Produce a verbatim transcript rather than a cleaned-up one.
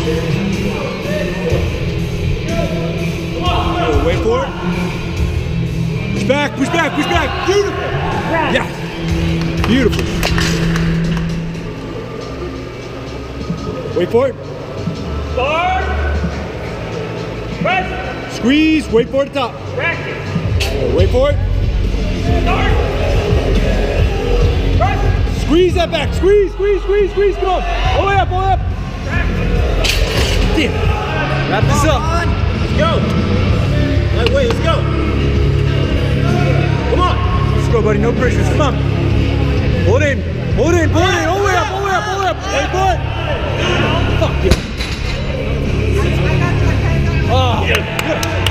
Oh, wait for it. Push back, push back, push back. Beautiful. Yes. Beautiful. Wait for it. Start. Press. Squeeze, wait for it at the top. Practice. Wait for it. Start. Press. Squeeze that back. Squeeze, squeeze, squeeze, squeeze. Come on. All the way up, all the way up. Damn. Wrap this up. Let's go. Lightweight, let's go. Come on. Let's go, buddy. No pressure. Come on. Hold in. Hold in. Hold in. All the way up. All the way up. All the way up. Wait for it. Fuck yeah. Oh, good.